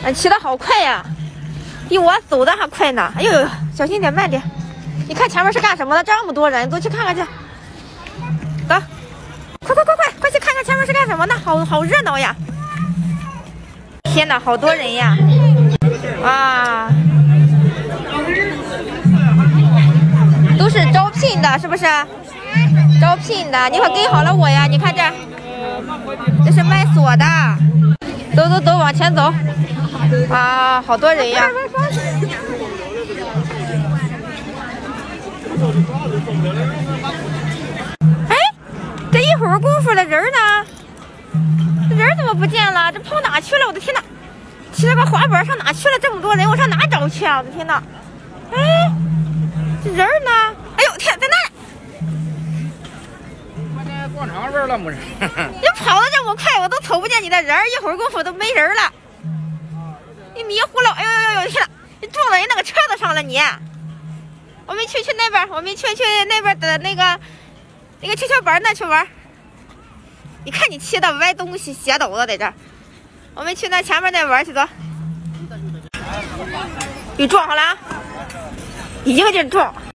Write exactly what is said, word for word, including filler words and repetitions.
啊，骑的好快呀，比我走的还快呢。哎呦呦，小心点，慢点。你看前面是干什么的？这么多人，走去看看去。走，快快快快快去看看前面是干什么的？好好热闹呀！天哪，好多人呀！啊，都是招聘的，是不是？招聘的，你可给好了我呀！你看这，这是卖锁的。走走走，往前走。啊，好多人呀！哎，这一会儿功夫了，人呢？这人怎么不见了？这跑哪去了？我的天哪！骑了个滑板上哪去了？这么多人，我上哪找去啊？我的天哪！哎，这人呢？哎呦天，在那！ 我在广场玩了，没事。 你跑的这么快，我都瞅不见你的人，一会儿功夫都没人了。你迷糊了！哎呦呦呦！天哪！你撞到人那个车子上了你！我们去去那边，我们去去那边的那个那个跷跷板那去玩。你看你骑的歪东西斜抖的在这儿，我们去那前面那玩去走。你撞上了，一个劲撞。